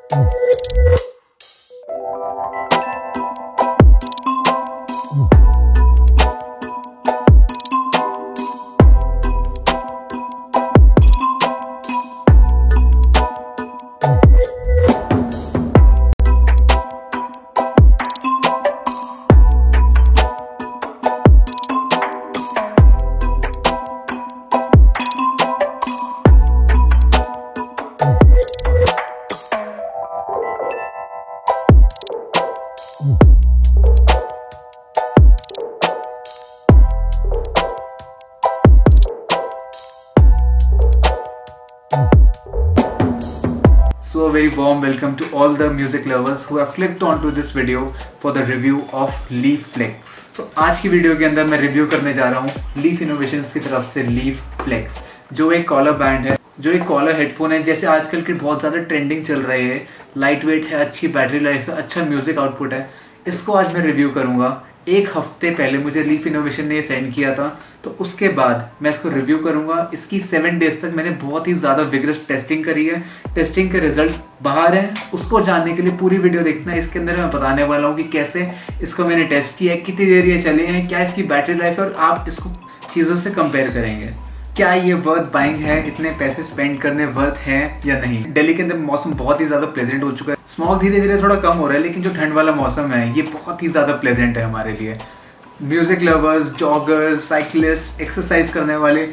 So a very warm welcome to all the music lovers who have clicked onto this video for the review of Leaf Flex. तो आज की video के अंदर मैं review करने जा रहा हूँ लीफ इनोवेशंस की तरफ से लीफ फ्लेक्स, जो एक कॉलर बैंड है, जो एक कॉलर हेडफोन है। जैसे आजकल की बहुत ज़्यादा ट्रेंडिंग चल रही है, लाइट वेट है, अच्छी बैटरी लाइफ है, अच्छा म्यूजिक आउटपुट है। इसको आज मैं रिव्यू करूँगा। एक हफ्ते पहले मुझे लीफ इनोवेशन ने सेंड किया था, तो उसके बाद मैं इसको रिव्यू करूंगा। इसकी 7 डेज तक मैंने बहुत ही ज़्यादा विगरस टेस्टिंग करी है। टेस्टिंग के रिजल्ट्स बाहर हैं, उसको जानने के लिए पूरी वीडियो देखना है। इसके अंदर मैं बताने वाला हूँ कि कैसे इसको मैंने टेस्ट किया है, कितनी देर ये चले हैं, क्या इसकी बैटरी लाइफ है, और आप इसको चीज़ों से कंपेयर करेंगे। क्या ये वर्थ बाइंग है, इतने पैसे स्पेंड करने वर्थ है या नहीं। दिल्ली के अंदर मौसम बहुत ही ज़्यादा प्लेजेंट हो चुका है। स्मॉग धीरे धीरे थोड़ा कम हो रहा है, लेकिन जो ठंड वाला मौसम है ये बहुत ही ज़्यादा प्लेजेंट है हमारे लिए। Music lovers, joggers, cyclist, exercise करने वाले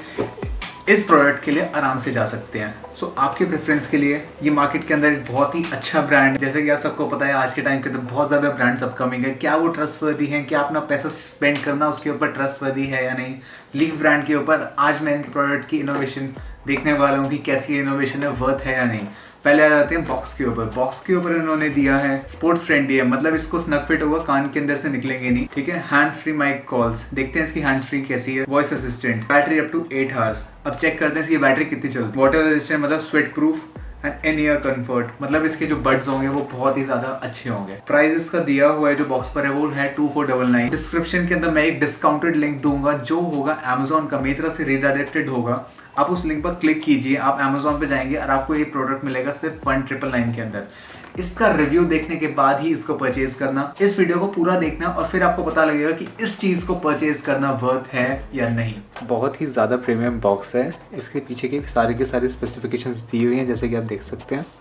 इस प्रोडक्ट के लिए आराम से जा सकते हैं। सो आपके प्रेफरेंस के लिए ये मार्केट के अंदर एक बहुत ही अच्छा ब्रांड, जैसे कि आप सबको पता है आज के टाइम के अंदर बहुत ज़्यादा ब्रांड्स अपकमिंग है। क्या वो ट्रस्टवर्दी हैं, क्या अपना पैसा स्पेंड करना उसके ऊपर ट्रस्टवर्दी है या नहीं। लीफ ब्रांड के ऊपर आज मैं इनके प्रोडक्ट की इनोवेशन देखने वाला हूँ कि कैसी इनोवेशन है, वर्थ है या नहीं। पहले आ जाते हैं बॉक्स के ऊपर। बॉक्स के ऊपर इन्होंने दिया है स्पोर्ट्स फ्रेंडली है, मतलब इसको स्नग फिट होगा, कान के अंदर से निकलेंगे नहीं, ठीक है। हैंड्स फ्री माइक कॉल्स, देखते हैं इसकी हैंड्स फ्री कैसी है। Voice assistant, battery up to 8 hours. अब चेक करते हैं इसकी बैटरी कितनी चलती है। वाटर रेजिस्टेंट मतलब sweat proof and in ear comfort, मतलब इसके जो बड्स होंगे वो बहुत ही ज्यादा अच्छे होंगे। प्राइस इसका दिया हुआ है जो बॉक्स पर है वो है 2499। डिस्क्रिप्शन के अंदर मैं एक डिस्काउंटेड लिंक दूंगा जो होगा अमेजोन का, मेरी तरफ से रिडायरेक्टेड होगा। आप उस लिंक पर क्लिक कीजिए, आप अमेजोन पे जाएंगे और आपको ये प्रोडक्ट मिलेगा सिर्फ 1999 के अंदर। इसका रिव्यू देखने के बाद ही इसको परचेज करना। इस वीडियो को पूरा देखना और फिर आपको पता लगेगा कि इस चीज़ को परचेज करना वर्थ है या नहीं। बहुत ही ज़्यादा प्रीमियम बॉक्स है। इसके पीछे की सारी स्पेसिफिकेशंस दी हुई हैं, जैसे कि आप देख सकते हैं।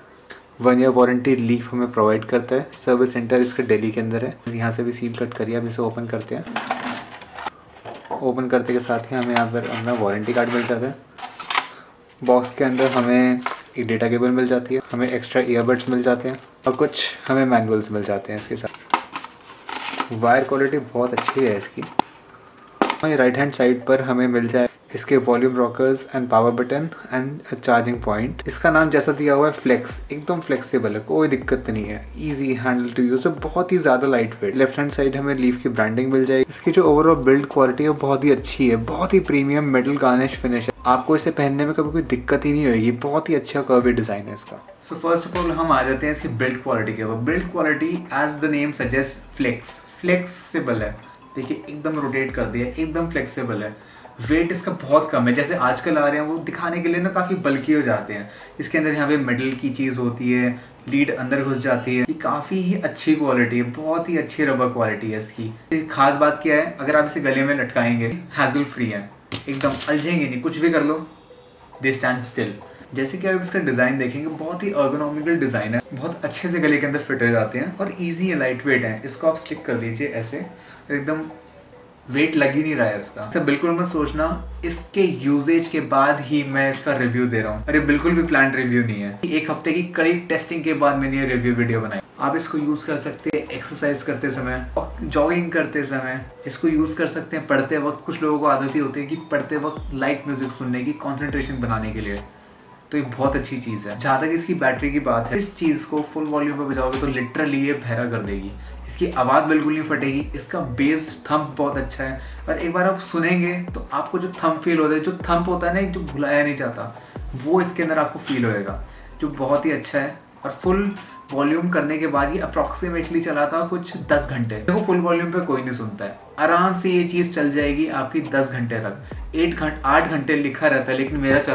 1 ईयर वारंटी लीफ हमें प्रोवाइड करता है। सर्विस सेंटर इसका दिल्ली के अंदर है। यहाँ से भी सील कट करिए, अब इसे ओपन करते हैं। ओपन करते के साथ ही हमें यहाँ पर अपना वारंटी कार्ड मिल जाता है। बॉक्स के अंदर हमें एक डेटा केबल मिल जाती है, हमें एक्स्ट्रा ईयरबड्स मिल जाते हैं और कुछ हमें मैनुअल्स मिल जाते हैं इसके साथ। वायर क्वालिटी बहुत अच्छी है इसकी। राइट हैंड साइड पर हमें मिल जाए इसके volume rockers and power button and charging point. इसका नाम जैसा दिया हुआ है फ्लेक्स, एकदम फ्लेक्सिबल है, कोई दिक्कत नहीं है, इजी हैंडल टू यूज है, बहुत ही ज़्यादा light weight. Left hand side हमें लीफ की ब्रांडिंग मिल जाएगी। इसकी जो ओवरऑल बिल्ड क्वालिटी है बहुत ही अच्छी है, बहुत ही प्रीमियम मेटल गार्निश फिनिश है। आपको इसे पहनने में कभी कोई दिक्कत ही नहीं होगी, बहुत ही अच्छा कर्वी डिज़ाइन है इसका। सो फर्स्ट ऑफ ऑल हम आ जाते हैं इसकी बिल्ड क्वालिटी के ऊपर। Build quality as the name suggest flexible है। देखिए एकदम रोटेट कर दिया, एकदम फ्लेक्सिबल है। वेट इसका बहुत कम है, जैसे आजकल आ रहे हैं वो दिखाने के लिए ना काफ़ी बल्कि हो जाते हैं। इसके अंदर यहाँ पे मेटल की चीज़ होती है, लीड अंदर घुस जाती है। ये काफ़ी ही अच्छी क्वालिटी है, बहुत ही अच्छी रबर क्वालिटी है इसकी। खास बात क्या है, अगर आप इसे गले में लटकाएंगे हैजल फ्री है, एकदम अलझेंगे नहीं, कुछ भी कर लो दे स्टैंड स्टिल। जैसे कि आप इसका डिज़ाइन देखेंगे बहुत ही अर्गोनॉमिकल डिज़ाइन है, बहुत अच्छे से गले के अंदर फिट हो जाते हैं और ईजी है, लाइट वेट है। इसको आप स्टिक कर दीजिए ऐसे, एकदम वेट लग ही नहीं रहा है इसका। तो बिल्कुल मत सोचना इसके यूजेज के बाद ही मैं इसका रिव्यू दे रहा हूँ, अरे बिल्कुल भी प्लान रिव्यू नहीं है। एक हफ्ते की कड़ी टेस्टिंग के बाद मैंने ये रिव्यू वीडियो बनाई। आप इसको यूज कर सकते हैं एक्सरसाइज करते समय, जॉगिंग करते समय, इसको यूज कर सकते हैं पढ़ते वक्त। कुछ लोगों को आदत ही होती है कि पढ़ते वक्त लाइट म्यूजिक सुनने की, कॉन्सेंट्रेशन बनाने के लिए, तो ये बहुत अच्छी चीज़ है। जहाँ तक इसकी बैटरी की बात है, इस चीज़ को फुल वॉल्यूम पे बजाओगे तो लिटरली ये बहरा कर देगी। इसकी आवाज़ बिल्कुल नहीं फटेगी। इसका बेस थंप बहुत अच्छा है, पर एक बार आप सुनेंगे तो आपको जो थंप फील होता है, जो थंप होता है ना, जो भुलाया नहीं जाता, वो इसके अंदर आपको फील होएगा, जो बहुत ही अच्छा है। और फुल वॉल्यूम करने के बाद ही अप्रॉक्सीमेटली चला था कुछ 10 घंटे। देखो फुल वॉल्यूम पे कोई नहीं सुनता है, आराम से ये चीज़ चल जाएगी आपकी 10 घंटे तक। 8 घंटे लिखा रहता है, लेकिन मेरा चला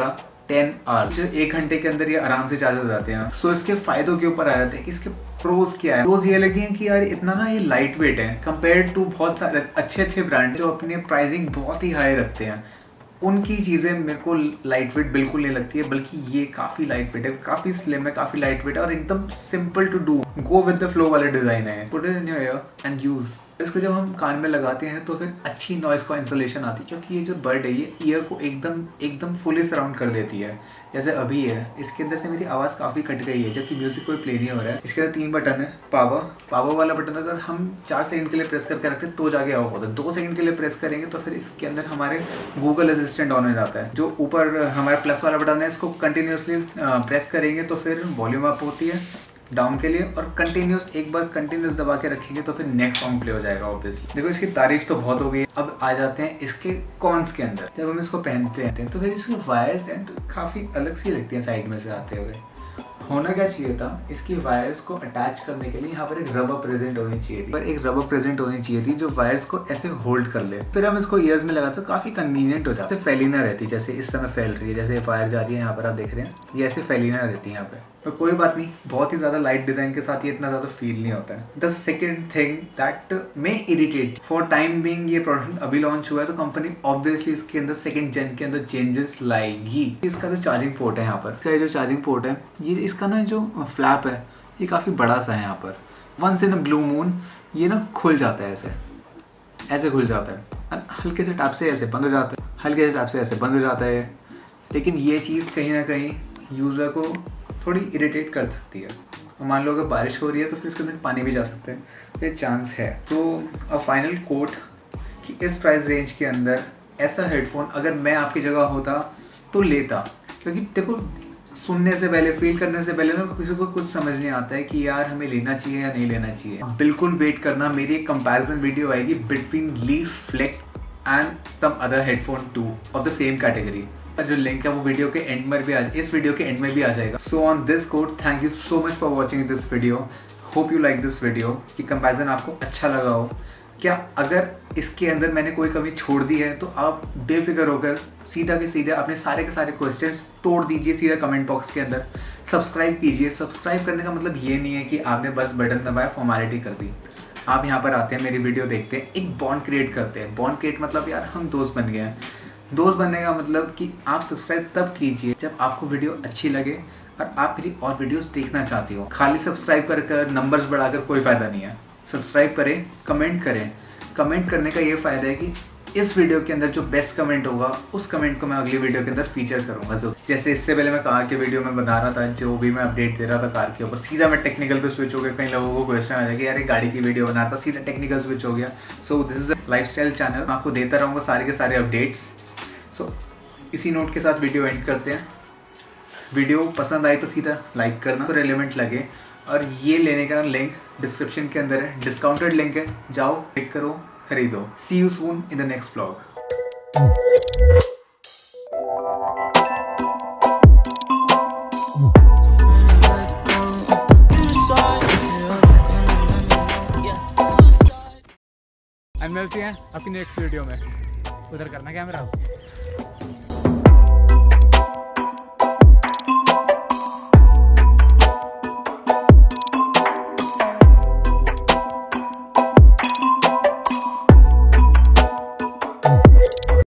10 आवर्स, 1 घंटे के अंदर ये आराम से चार्ज हो जाते हैं। सो इसके फायदों के ऊपर आ जाते हैं कि इसके प्रोज क्या है। प्रोज ये लगे हैं कि यार इतना ना ये लाइट वेट है कंपेयर टू बहुत सारे अच्छे ब्रांड जो अपने प्राइसिंग बहुत ही हाई रखते हैं। उनकी चीज़ें मेरे को लाइट वेट बिल्कुल नहीं लगती है, बल्कि ये काफ़ी लाइट वेट है, काफ़ी स्लिम है, काफ़ी लाइट वेट है और एकदम simple to do, go with the flow वाले डिज़ाइन है। Put it in your ear and use. इसको जब हम कान में लगाते हैं तो फिर अच्छी नॉइज़ कैंसलेशन आती है, क्योंकि ये जो बर्ड है ये ईयर को एकदम फुली सराउंड कर देती है। जैसे अभी है, इसके अंदर से मेरी आवाज़ काफ़ी कट गई है जबकि म्यूजिक कोई प्ले नहीं हो रहा है। इसके अंदर 3 बटन है। पावर वाला बटन अगर हम 4 सेकंड के लिए प्रेस करके रखते हैं तो जाके ऑफ होता है। 2 सेकंड के लिए प्रेस करेंगे तो फिर इसके अंदर हमारे गूगल असिस्टेंट ऑन हो जाता है। जो ऊपर हमारा प्लस वाला बटन है इसको कंटिन्यूसली प्रेस करेंगे तो फिर वॉल्यूम अप होती है डाउन के लिए, और एक बार कंटिन्यूस दबा के रखेंगे तो फिर नेक्स्ट सॉन्ग प्ले हो जाएगा ऑब्वियसली। देखो इसकी तारीफ तो बहुत हो गई। अब आ जाते हैं इसके कॉन्स के अंदर। जब हम इसको पहनते हैं तो फिर इसके वायर्स हैं तो काफ़ी अलग सी लगती हैं साइड में से आते हुए। होना क्या चाहिए था, इसकी वायर्स को अटैच करने के लिए यहाँ पर एक रबर प्रेजेंट होनी चाहिए थी, पर एक रबर प्रेजेंट होनी चाहिए थी जो वायर्स को ऐसे होल्ड कर ले। फिर हम इसको ईयर्स में लगाते तो काफ़ी कन्वीनियंट हो जाता है, फैली ना रहती। जैसे इस समय फैल रही है, जैसे वायर जा रही है यहाँ पर आप देख रहे हैं, ये ऐसे फैली ना रहती है यहाँ पे। तो कोई बात नहीं, बहुत ही ज़्यादा लाइट डिज़ाइन के साथ ये इतना ज़्यादा फील नहीं होता है। The second thing that may irritate for time being, ये प्रोडक्ट अभी लॉन्च हुआ है तो कंपनी ऑब्वियसली इसके अंदर सेकेंड जेन के अंदर चेंजेस लाएगी। इसका जो चार्जिंग पोर्ट है यहाँ पर, इसका जो चार्जिंग पोर्ट है, ये इसका ना जो फ्लैप है ये काफ़ी बड़ा सा है यहाँ पर। Once in a blue moon ये ना खुल जाता है, ऐसे खुल जाता है, हल्के से टैप से ऐसे बंद हो जाता है, हल्के से टैप से ऐसे बंद हो जाता है। लेकिन ये चीज़ कहीं ना कहीं यूज़र को थोड़ी इरिटेट कर सकती है। मान लो अगर बारिश हो रही है तो फिर इसके अंदर पानी भी जा सकते हैं, ये चांस है। तो अ फाइनल कोट कि इस प्राइस रेंज के अंदर ऐसा हेडफोन अगर मैं आपकी जगह होता तो लेता, क्योंकि देखो सुनने से पहले, फील करने से पहले ना किसी को कुछ समझ नहीं आता है कि यार हमें लेना चाहिए या नहीं लेना चाहिए। बिल्कुल वेट करना, मेरी एक कंपैरिजन वीडियो आएगी between Leaf Flex and some other headphone two of the same category. जो लिंक है वो वीडियो के एंड में भी इस वीडियो के एंड में भी आ जाएगा। So on this code, thank you so much for watching this video. Hope you like this video. कि कंपैरिजन आपको अच्छा लगा हो। क्या अगर इसके अंदर मैंने कोई कमी छोड़ दी है तो आप बेफिक्र होकर सीधा के सीधा अपने सारे के सारे क्वेश्चंस तोड़ दीजिए सीधा कमेंट बॉक्स के अंदर। सब्सक्राइब कीजिए। सब्सक्राइब करने का मतलब ये नहीं है कि आपने बस बटन दबाया फॉर्मेलिटी कर दी। आप यहाँ पर आते हैं, मेरी वीडियो देखते हैं, एक बॉन्ड क्रिएट करते हैं। बॉन्ड क्रिएट मतलब यार हम दोस्त बन गए हैं। दोस्त बनने का मतलब कि आप सब्सक्राइब तब कीजिए जब आपको वीडियो अच्छी लगे और आप मेरी और वीडियोस देखना चाहती हो। खाली सब्सक्राइब कर नंबर्स बढ़ाकर कोई फ़ायदा नहीं है। सब्सक्राइब करें, कमेंट करें। कमेंट करने का ये फ़ायदा है कि इस वीडियो के अंदर जो बेस्ट कमेंट होगा उस कमेंट को मैं अगली वीडियो के अंदर फीचर करूंगा। जैसे इससे पहले मैं कार के वीडियो में बता रहा था, जो भी मैं अपडेट दे रहा था कार के ऊपर, सीधा मैं टेक्निकल पे स्विच हो गया। कई लोगों को क्वेश्चन आ जाएगा यार गाड़ी की वीडियो बना रहा था, सीधा टेक्निकल स्विच हो गया। So this is a lifestyle channel, मैं आपको देता रहूँगा सारे के सारे अपडेट्स। सो इसी नोट के साथ वीडियो एंड करते हैं। वीडियो पसंद आई तो सीधा लाइक करना, तो रेलेवेंट लगे। और ये लेने का लिंक डिस्क्रिप्शन के अंदर है, डिस्काउंटेड लिंक है, जाओ क्लिक करो, खरीदो। See you soon in the next vlog. मिलते हैं अपनी नेक्स्ट वीडियो में। उधर करना कैमरा।